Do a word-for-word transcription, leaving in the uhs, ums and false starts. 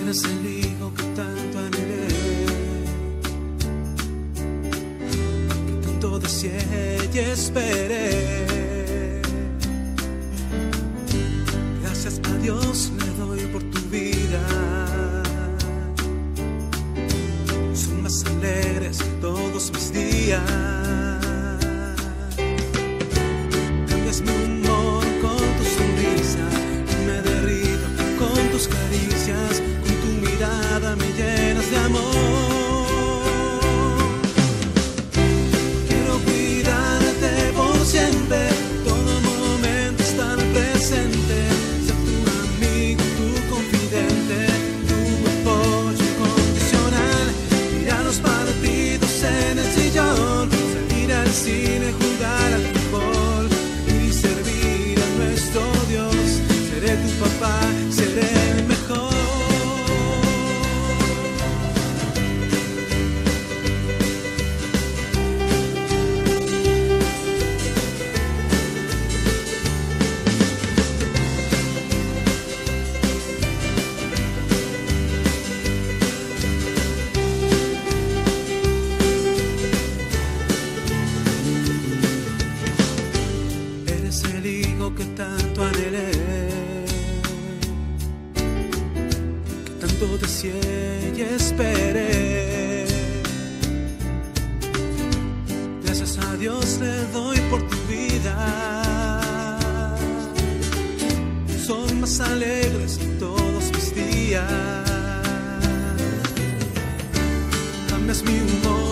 Eres el hijo que tanto anhelé, que tanto deseé y esperé. Gracias a Dios le doy por tu vida. Son más alegres todos mis días. Cambias mi humor con tu sonrisa, me derrito con tus caricias, con tu mirada me llenas de amor. Quiero cuidarte por siempre, todo momento estar presente, ser tu amigo, tu confidente, tu apoyo incondicional. Mirar los partidos en el sillón, salir al cine, jugar al fútbol y servir a nuestro Dios. Seré tu papá, seré el mejor. Eres el hijo que tanto anhelé, que tanto deseé y esperé. Gracias a Dios le doy por tu vida. Son más alegres todos mis días. Cambias mi humor